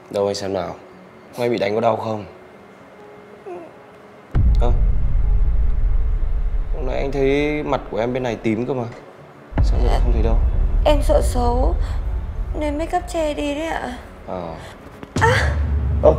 Đâu anh xem nào. Anh bị đánh có đau không? Ơ, lúc nãy anh thấy mặt của em bên này tím cơ mà. Sao giờ không thấy đâu? Em sợ xấu nên make up che đi đấy ạ. Ơ.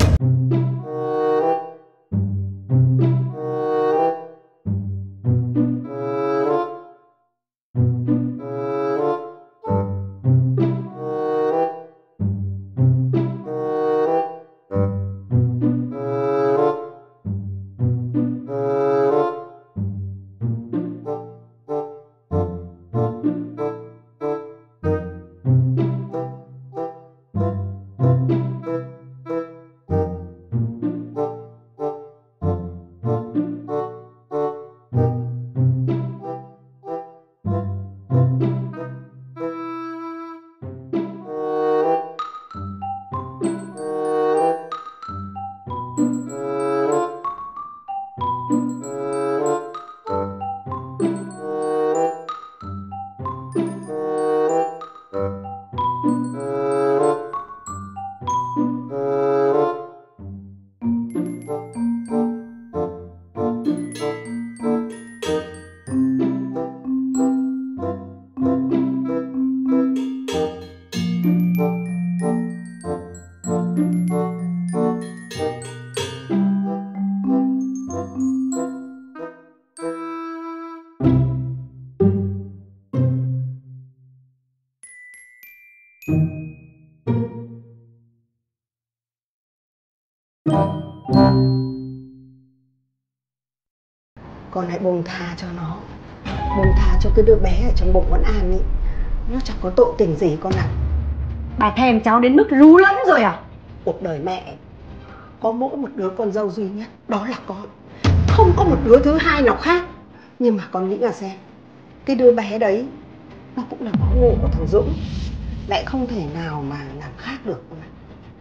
Con hãy buông tha cho nó, buông tha cho cái đứa bé ở trong bụng con An ấy. Nó chẳng có tội tình gì con ạ. Bà thèm cháu đến mức rú lẫn rồi à? Cuộc đời mẹ có mỗi một đứa con dâu duy nhất, đó là con. Không có một đứa thứ hai nào khác. Nhưng mà con nghĩ là xem, cái đứa bé đấy nó cũng là máu mủ của thằng Dũng. Mẹ không thể nào mà làm khác được con ạ.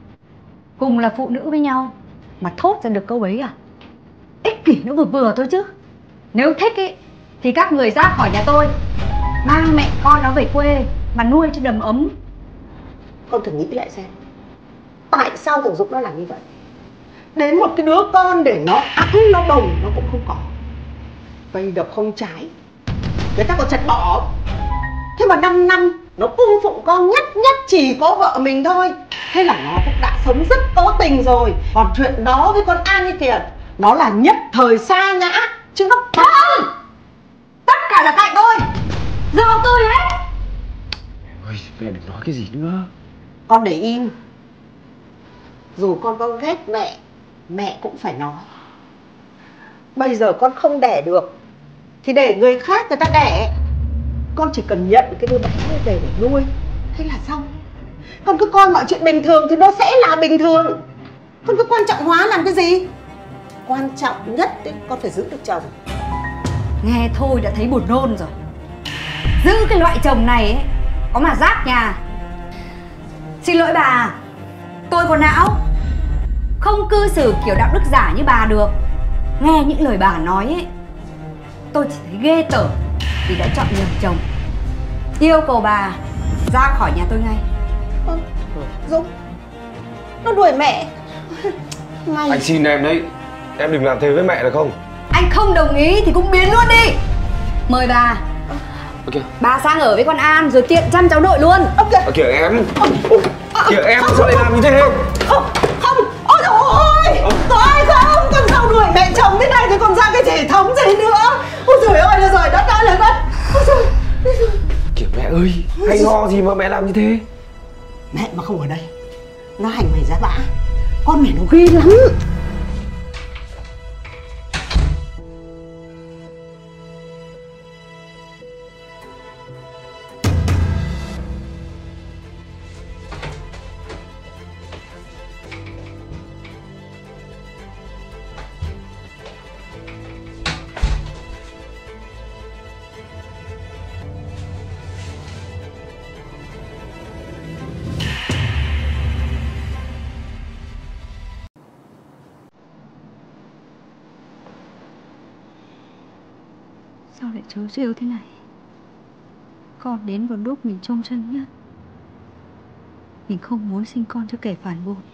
Cùng là phụ nữ với nhau mà thốt ra được câu ấy à? Ích kỷ nó vừa vừa thôi chứ. Nếu thích ý thì các người ra khỏi nhà tôi, mang mẹ con nó về quê mà nuôi cho đầm ấm. Con thử nghĩ lại xem, tại sao thằng Dũng nó làm như vậy? Đến một cái đứa con để nó ẵm nó bồng nó cũng không có. Cây đập không trái, người ta còn chặt bỏ. Thế mà 5 năm nó cung phụng con nhất nhất chỉ có vợ mình thôi. Thế là nó cũng đã sống rất có tình rồi. Còn chuyện đó với con An ấy kìa, nó là nhất thời sa ngã chứ nó không. Tất cả là tại tôi, do tôi hết. Ôi, mẹ đừng nói cái gì nữa. Con để im. Dù con có ghét mẹ, mẹ cũng phải nói. Bây giờ con không đẻ được thì để người khác người ta đẻ. Con chỉ cần nhận cái đứa bé về để nuôi, thế là xong. Con cứ coi mọi chuyện bình thường thì nó sẽ là bình thường. Con cứ quan trọng hóa làm cái gì? Quan trọng nhất ấy, con phải giữ được chồng. Nghe thôi đã thấy buồn nôn rồi. Giữ cái loại chồng này ấy, có mà rác nhà. Xin lỗi bà, tôi có não, không cư xử kiểu đạo đức giả như bà được. Nghe những lời bà nói ấy, tôi chỉ thấy ghê tởm vì đã chọn nhầm chồng. Yêu cầu bà ra khỏi nhà tôi ngay. Dũng, nó đuổi mẹ. Mày... Anh xin em đấy, em đừng làm thế với mẹ được không? Anh không đồng ý thì cũng biến luôn đi. Mời bà. Bà sang ở với con An rồi tiện chăm cháu nội luôn. Kìa em. Kìa em, sao lại làm như thế? Không, ôi dồi ôi. Tôi không, con sao đuổi mẹ chồng thế này thì còn ra cái thể thống gì nữa. Ôi trời ơi là trời đất ơi là đất. Ôi trời. Kìa mẹ ơi, hay ho gì mà mẹ làm như thế? Mẹ mà không ở đây, nó hành mày ra bã. Con mẹ nó ghê lắm. Sao lại trớ trêu thế này? Con đến vào lúc mình trông chân nhất. Mình không muốn sinh con cho kẻ phản bội.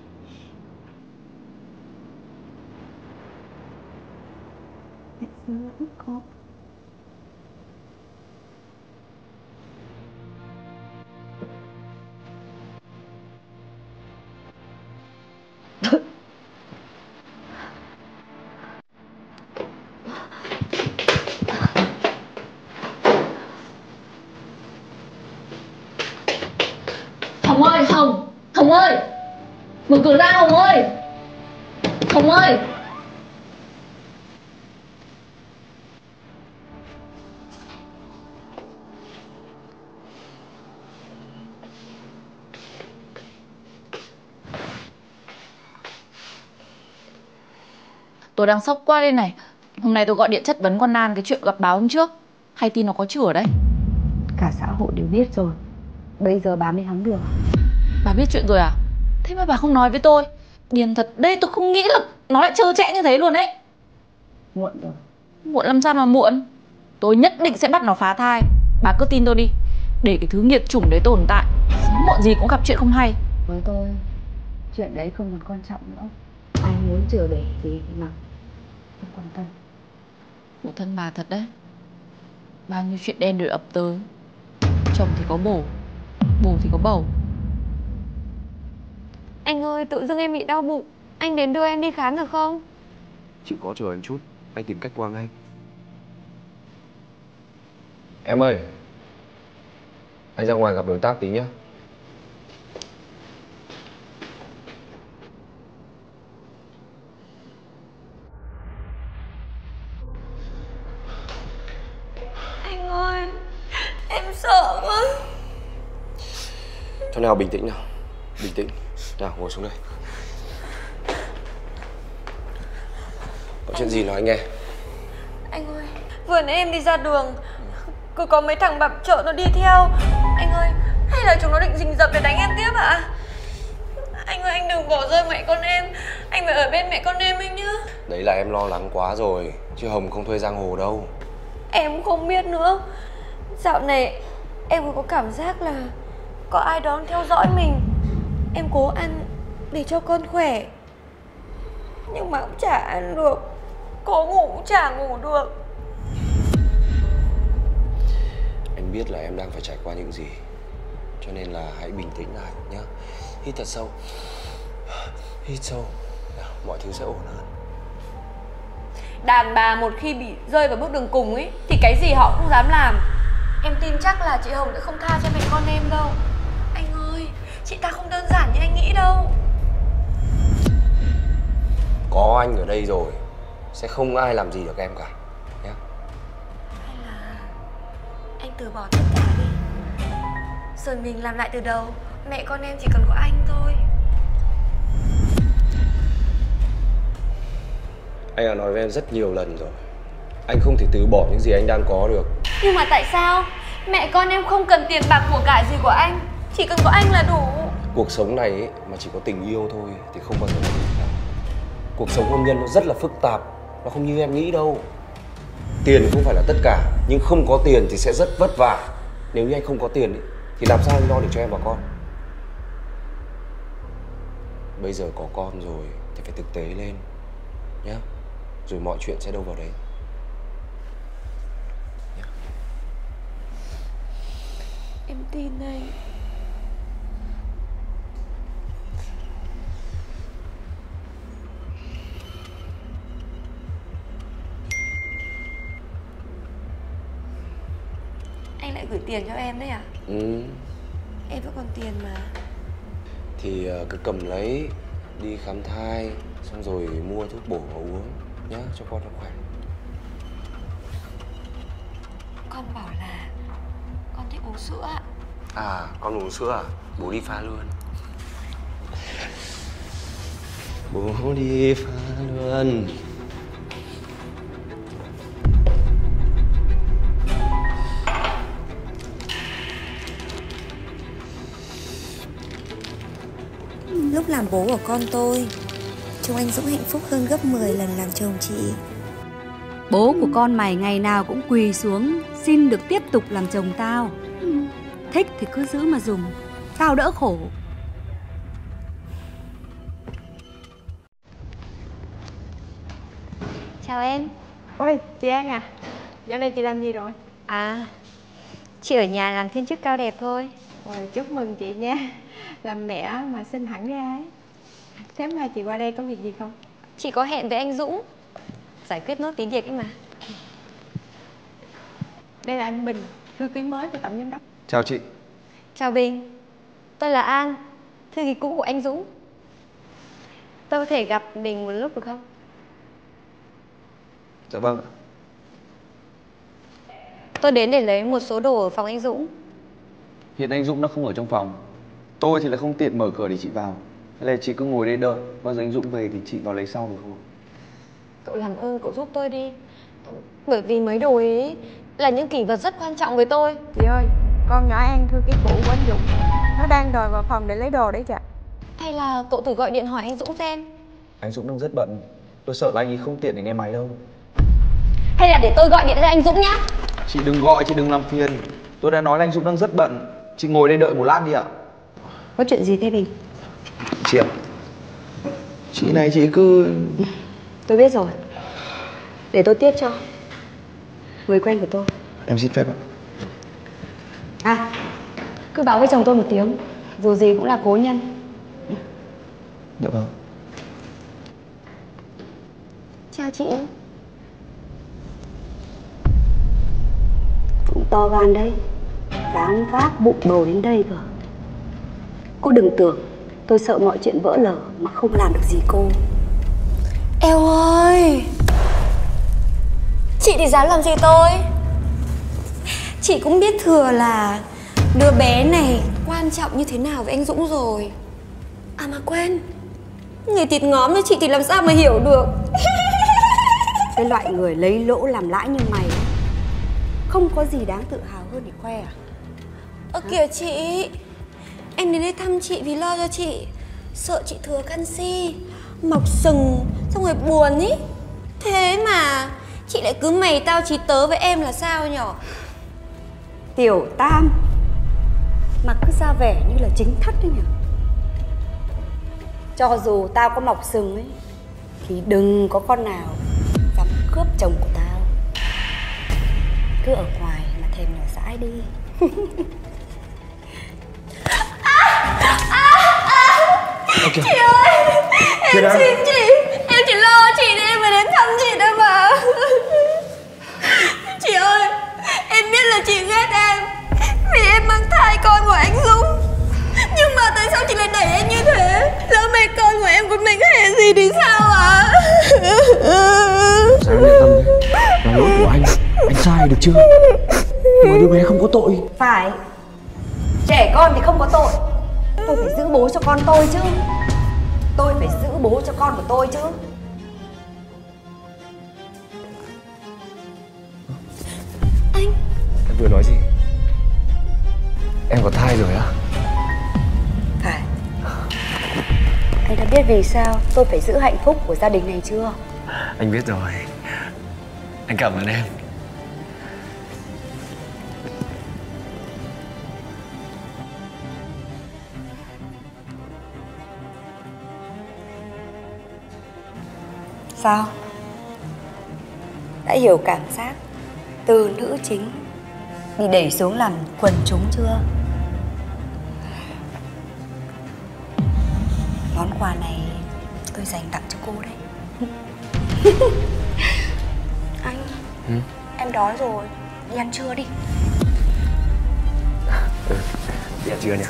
Mẹ thương con. Hồng ơi, Hồng ơi, mở cửa ra Hồng ơi, Hồng ơi. Tôi đang sốc quá đây này. Hôm nay tôi gọi điện chất vấn con Nan cái chuyện gặp báo hôm trước. Hay tin nó có chửa đấy. Cả xã hội đều biết rồi. Bây giờ bà mới thắng được. Bà biết chuyện rồi à? Thế mà bà không nói với tôi. Điên thật, đây tôi không nghĩ là nó lại trơ trẽn như thế luôn đấy. Muộn rồi. Muộn làm sao mà muộn. Tôi nhất định sẽ bắt nó phá thai. Bà cứ tin tôi đi. Để cái thứ nghiệt chủng đấy tồn tại, sớm muộn gì cũng gặp chuyện không hay. Với tôi, chuyện đấy không còn quan trọng nữa. Ai muốn chừa để thì mà không quan tâm. Khổ thân bà thật đấy. Bao nhiêu chuyện đen đều ập tới. Chồng thì có bồ, bồ thì có bầu. Anh ơi, tự dưng em bị đau bụng. Anh đến đưa em đi khám được không? Chịu khó chờ anh chút, anh tìm cách qua ngay. Em ơi, anh ra ngoài gặp đối tác tí nhá. Anh ơi, em sợ quá. Thôi nào, bình tĩnh nào. Bình tĩnh. Nào, ngồi xuống đây. Có chuyện gì nói anh nghe. Anh ơi, vừa nãy em đi ra đường, cứ có mấy thằng bặm trợn nó đi theo. Anh ơi, hay là chúng nó định rình rập để đánh em tiếp ạ? Anh ơi, anh đừng bỏ rơi mẹ con em. Anh phải ở bên mẹ con em anh nhá. Đấy là em lo lắng quá rồi, chứ Hồng không thuê giang hồ đâu. Em không biết nữa. Dạo này em có cảm giác là có ai đó theo dõi mình. Em cố ăn để cho con khỏe, nhưng mà cũng chả ăn được. Cố ngủ cũng chả ngủ được. Anh biết là em đang phải trải qua những gì, cho nên là hãy bình tĩnh lại nhé. Hít thật sâu. Hít sâu. Nào, mọi thứ sẽ ổn hơn. Đàn bà một khi bị rơi vào bước đường cùng ấy thì cái gì họ cũng dám làm. Em tin chắc là chị Hồng sẽ không tha cho mẹ con em đâu. Anh ơi, chị ta không đơn giản như anh nghĩ đâu. Có anh ở đây rồi, sẽ không ai làm gì được em cả nhé. Hay là anh từ bỏ tất cả đi, rồi mình làm lại từ đầu. Mẹ con em chỉ cần có anh thôi. Anh đã nói với em rất nhiều lần rồi, anh không thể từ bỏ những gì anh đang có được. Nhưng mà tại sao mẹ con em không cần tiền bạc của cải gì của anh, chỉ cần có anh là đủ? Cuộc sống này ấy, mà chỉ có tình yêu thôi thì không bao giờ là đủ đâu. Cuộc sống hôn nhân nó rất là phức tạp, nó không như em nghĩ đâu. Tiền không phải là tất cả, nhưng không có tiền thì sẽ rất vất vả. Nếu như anh không có tiền ấy, thì làm sao anh lo được cho em và con? Bây giờ có con rồi thì phải thực tế lên nhá, rồi mọi chuyện sẽ đâu vào đấy nhá. Em tin anh. Anh lại gửi tiền cho em đấy à? Em vẫn còn tiền mà. Thì cứ cầm lấy đi khám thai, xong rồi mua thuốc bổ và uống nhá, cho con nó khỏe. Con bảo là con thích uống sữa ạ. À, con uống sữa à? Bố đi pha luôn. Bố đi pha luôn. Lúc làm bố của con tôi, trông anh Dũng hạnh phúc hơn gấp 10 lần làm chồng chị. Bố của con mày ngày nào cũng quỳ xuống xin được tiếp tục làm chồng tao. Thích thì cứ giữ mà dùng, tao đỡ khổ. Chào em. Ôi, chị An à, dạo này chị làm gì rồi? À, chị ở nhà làm thiên chức cao đẹp thôi. Ôi, chúc mừng chị nha. Làm mẹ mà xinh hẳn ra ấy. Sáng mai chị qua đây có việc gì không? Chị có hẹn với anh Dũng giải quyết nốt tí việc ấy mà. Đây là anh Bình, thư ký mới của tổng giám đốc. Chào chị. Chào Bình, tôi là An, thư ký cũ của anh Dũng. Tôi có thể gặp Bình một lúc được không? Dạ vâng ạ. Tôi đến để lấy một số đồ ở phòng anh Dũng. Hiện anh Dũng nó không ở trong phòng. Tôi thì là không tiện mở cửa để chị vào. Thế là chị cứ ngồi đây đợi, bao giờ anh Dũng về thì chị vào lấy sau được không? Cậu làm ơn cậu giúp tôi đi. Bởi vì mấy đồ ấy là những kỷ vật rất quan trọng với tôi. Chị ơi, con nhỏ An thư ký cũ của anh Dũng, nó đang đòi vào phòng để lấy đồ đấy chị. Hay là cậu thử gọi điện hỏi anh Dũng xem. Anh Dũng đang rất bận. Tôi sợ là anh ấy không tiện để nghe máy đâu. Hay là để tôi gọi điện cho anh Dũng nhá. Chị đừng gọi, chị đừng làm phiền. Tôi đã nói là anh Dũng đang rất bận. Chị ngồi đây đợi một lát đi ạ. Có chuyện gì thế Bình? Chị ạ, chị này chị cứ... Tôi biết rồi. Để tôi tiếp cho. Người quen của tôi. Em xin phép ạ. À, cứ báo với chồng tôi một tiếng. Dù gì cũng là cố nhân. Dạ vâng. Chào chị. Cũng to gan đấy. Dám vác bụng đồ đến đây cơ. Cô đừng tưởng tôi sợ mọi chuyện vỡ lở mà không làm được gì cô. Eo ơi, chị thì dám làm gì tôi. Chị cũng biết thừa là đứa bé này quan trọng như thế nào với anh Dũng rồi. À mà quên, người thịt ngóm như chị thì làm sao mà hiểu được. Cái loại người lấy lỗ làm lãi như mày không có gì đáng tự hào hơn để khoe à? Ơ kìa chị, em đến đây thăm chị vì lo cho chị. Sợ chị thừa canxi, mọc sừng, xong rồi buồn ý. Thế mà chị lại cứ mày tao chí tớ với em là sao nhở? Tiểu Tam mà cứ ra vẻ như là chính thất đấy nhỉ. Cho dù tao có mọc sừng ấy thì đừng có con nào dám cướp chồng của tao. Cứ ở ngoài mà thèm nhỏ dãi đi. Chị ơi, em xin chị. Em chỉ lo chị nên em mới đến thăm chị thôi mà. Chị ơi, em biết là chị ghét em vì em mang thai con của anh Dũng. Nhưng mà tại sao chị lại đẩy em như thế? Lỡ mẹ con của em có mình hề gì thì sao ạ? Sao em yên tâm đấy. Là lỗi của anh sai được chưa? Nhưng mà đứa bé không có tội. Phải. Trẻ con thì không có tội. Tôi phải giữ bố cho con tôi chứ. Tôi phải giữ bố cho con của tôi chứ. Anh Em vừa nói gì? Em có thai rồi á? Phải. Anh đã biết vì sao tôi phải giữ hạnh phúc của gia đình này chưa? Anh biết rồi. Anh cảm ơn em. Sao? Đã hiểu cảm giác từ nữ chính bị đẩy xuống làm quần chúng chưa? Món quà này tôi dành tặng cho cô đấy. Anh, em đói rồi, đi ăn trưa đi. Đi ăn trưa nhỉ?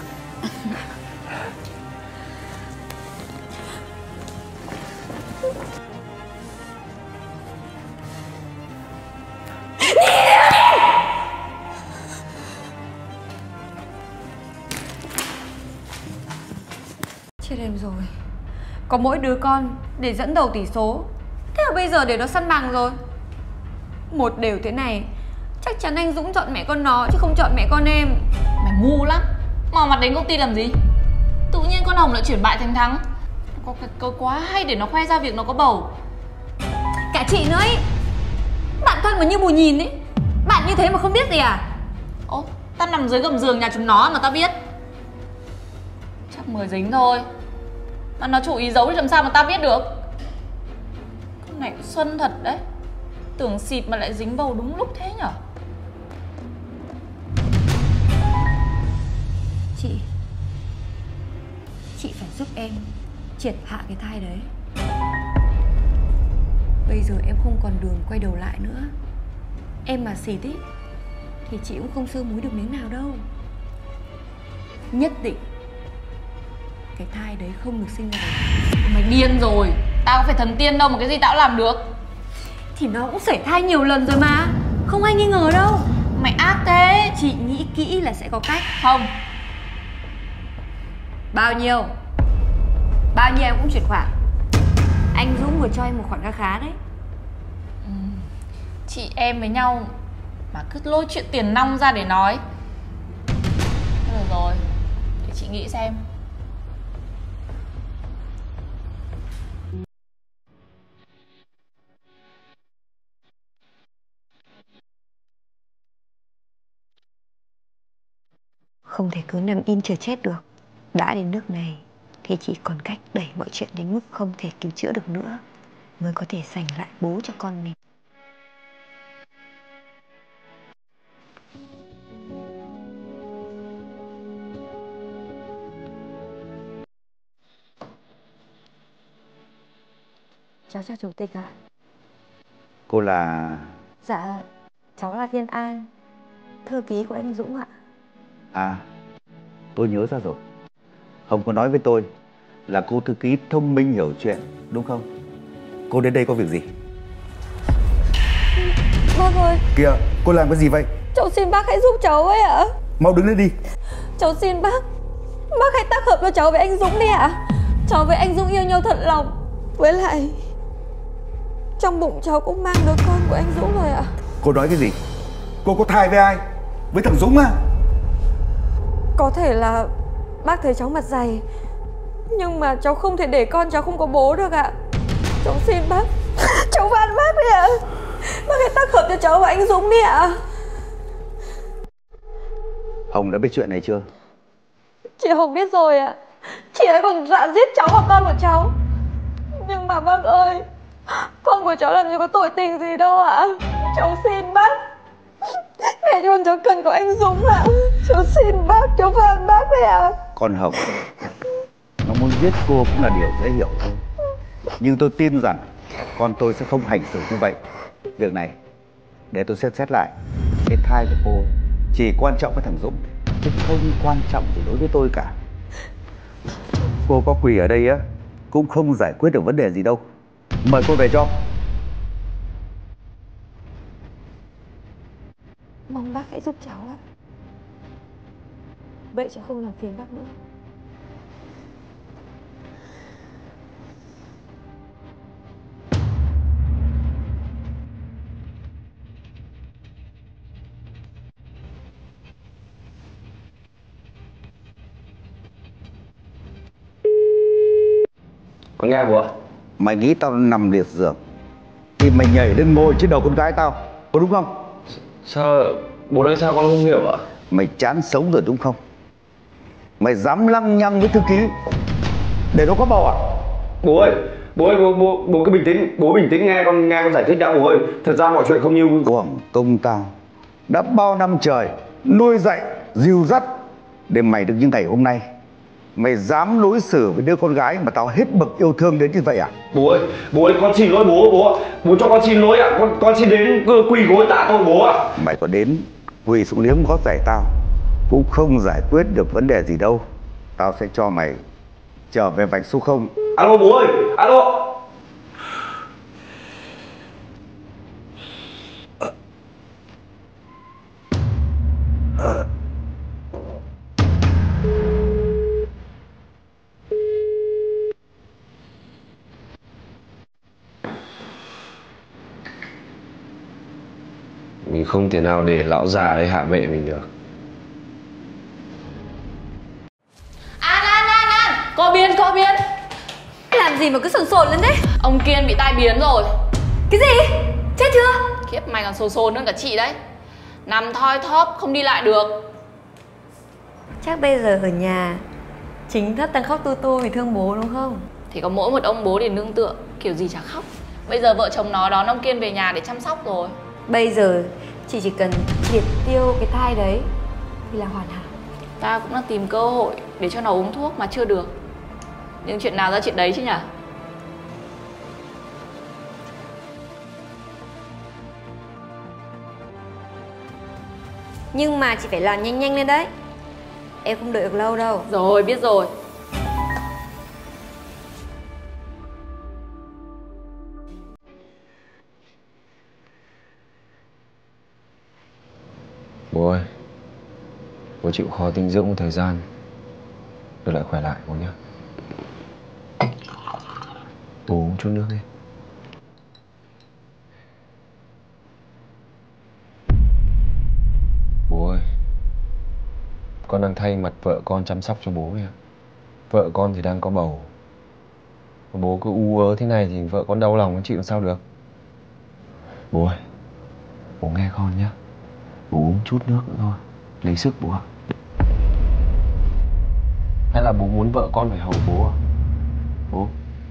chết em rồi. Có mỗi đứa con để dẫn đầu tỷ số. Thế mà bây giờ để nó săn bằng rồi. Một đều thế này chắc chắn anh Dũng chọn mẹ con nó chứ không chọn mẹ con em. Mày ngu lắm. Mà mặt đến công ty làm gì? Tự nhiên con Hồng lại chuyển bại thành thắng. Có cái cơ quá hay để nó khoe ra việc nó có bầu. Cả chị nữa ấy. Bạn thân mà như bù nhìn ấy. Bạn như thế mà không biết gì à? Ố, tao nằm dưới gầm giường nhà chúng nó mà tao biết. Chắc 10 dính thôi. Mà nó chủ ý giấu thì làm sao mà tao biết được. Con Này cũng xuân thật đấy. Tưởng xịt mà lại dính bầu đúng lúc thế nhở? Chị phải giúp em triệt hạ cái thai đấy. Bây giờ em không còn đường quay đầu lại nữa. Em mà xịt ý thì chị cũng không sơ múi được miếng nào đâu. Nhất định cái thai đấy không được sinh ra đấy. Mày điên rồi. Tao có phải thần tiên đâu mà cái gì tao cũng làm được. Thì nó cũng sảy thai nhiều lần rồi mà, không ai nghi ngờ đâu. Mày ác thế. Chị nghĩ kỹ là sẽ có cách. Không. Bao nhiêu em cũng chuyển khoản. Anh Dũng vừa cho em một khoản khá khá đấy. Chị em với nhau mà cứ lôi chuyện tiền nong ra để nói. Thôi được rồi, để chị nghĩ xem. Không thể cứ nằm im chờ chết được. Đã đến nước này thì chỉ còn cách đẩy mọi chuyện đến mức không thể cứu chữa được nữa, mới có thể giành lại bố cho con mình. Cháu chào chủ tịch ạ. Cô là... Dạ, cháu là Thiên An, thư ký của anh Dũng ạ. À, tôi nhớ ra rồi. Hồng có nói với tôi là cô thư ký thông minh hiểu chuyện, đúng không? Cô đến đây có việc gì? Bác ơi, Kìa, cô làm cái gì vậy? cháu xin bác hãy giúp cháu ấy ạ. Mau đứng lên đi. Cháu xin bác hãy tác hợp cho cháu với anh Dũng đi ạ. Cháu với anh Dũng yêu nhau thật lòng. Với lại trong bụng cháu cũng mang đứa con của anh Dũng rồi ạ. Cô nói cái gì? Cô có thai với ai? Với thằng Dũng à? Có thể là bác thấy cháu mặt dày, nhưng mà cháu không thể để con cháu không có bố được ạ. Cháu xin bác, cháu van bác đi ạ. Bác hãy tác hợp cho cháu và anh Dũng đi ạ. Hồng đã biết chuyện này chưa? Chị Hồng biết rồi ạ. Chị ấy còn dọa giết cháu và con của cháu. Nhưng mà bác ơi, con của cháu làm gì có tội tình gì đâu ạ. Cháu xin bác, mẹ con cháu cần có anh Dũng ạ. Cháu xin bác, cháu van bác đấy ạ. Con Hồng, nó muốn giết cô cũng là điều dễ hiểu thôi. Nhưng tôi tin rằng con tôi sẽ không hành xử như vậy. Việc này để tôi xem xét lại. Cái thai của cô chỉ quan trọng với thằng Dũng, chứ không quan trọng gì đối với tôi cả. Cô có quỳ ở đây á cũng không giải quyết được vấn đề gì đâu. Mời cô về cho. Mong bác hãy giúp cháu ạ. Vậy cháu không làm phiền bác nữa. Con nghe bố. Mày nghĩ tao nằm liệt giường thì mày nhảy lên ngồi trên đầu con gái tao, có đúng không? Sao bố nói sao con không hiểu ạ? Mày chán sống rồi đúng không? Mày dám lăng nhăng với thư ký để nó có bầu à? Bố ơi, bố cứ bình tĩnh, bố bình tĩnh nghe con giải thích đã bố ơi. Thật ra mọi chuyện không như Uổng công tao đã bao năm trời nuôi dạy, dìu dắt để mày được như ngày hôm nay. Mày dám đối xử với đứa con gái mà tao hết bậc yêu thương đến như vậy à? Bố ơi, con xin lỗi bố cho con xin lỗi ạ. Con xin đến quỳ gối tạ tôi bố ạ. Mày có đến quỳ xuống liếm gót giày tao cũng không giải quyết được vấn đề gì đâu. Tao sẽ cho mày trở về vạch số 0. Alo bố ơi, alo. Mình không thể nào để lão già ấy hạ bệ mình được. An, có biến. Làm gì mà cứ sồn sồn lên thế? Ông Kiên bị tai biến rồi. Cái gì? Chết chưa? Khiếp, mày còn sồn hơn cả chị đấy. Nằm thoi thóp không đi lại được. Chắc bây giờ ở nhà chính thất đang khóc tu tu vì thương bố đúng không? Thì có mỗi một ông bố để nương tựa, kiểu gì chả khóc. Bây giờ vợ chồng nó đón ông Kiên về nhà để chăm sóc rồi. Bây giờ chị chỉ cần triệt tiêu cái thai đấy thì là hoàn hảo. Ta cũng đang tìm cơ hội để cho nó uống thuốc mà chưa được. Nhưng chuyện nào ra chuyện đấy chứ nhỉ? Nhưng mà chị phải làm nhanh nhanh lên đấy. Em không đợi được lâu đâu. Rồi, biết rồi. Bố ơi, bố chịu khó tĩnh dưỡng một thời gian rồi lại khỏe lại bố nhé. Bố uống chút nước đi. Bố ơi, con đang thay mặt vợ con chăm sóc cho bố kìa. Vợ con thì đang có bầu. Bố cứ u ớ thế này thì vợ con đau lòng, con chịu làm sao được. Bố ơi, bố nghe con nhé. Bố uống chút nước nữa thôi, lấy sức bố ạ. Hay là bố muốn vợ con phải hầu bố à? Bố.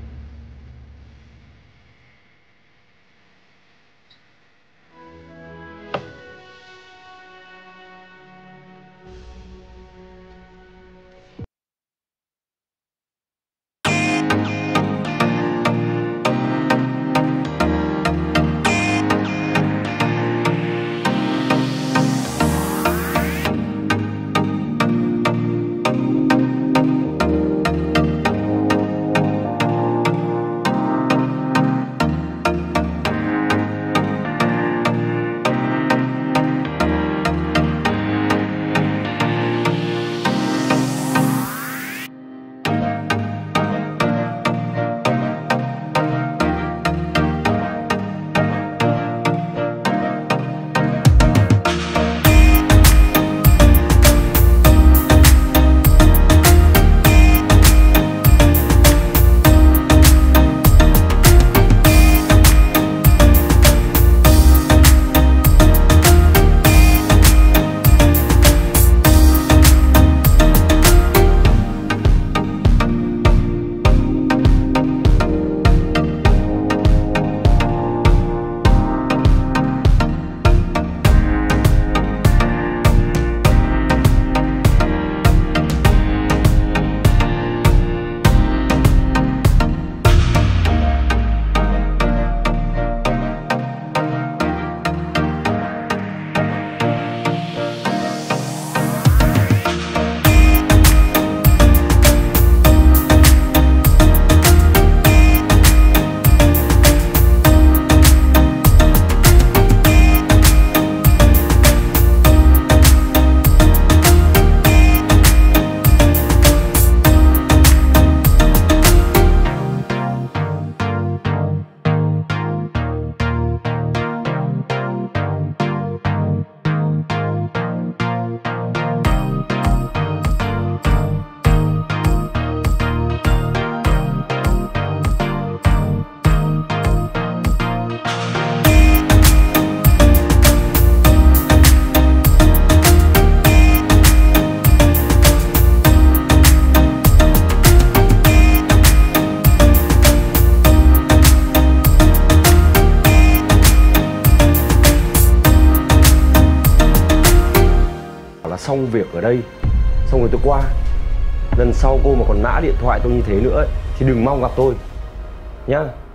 Xong việc ở đây, xong rồi tôi qua. Lần sau cô mà còn nã điện thoại tôi như thế nữa ấy, thì đừng mong gặp tôi nhá.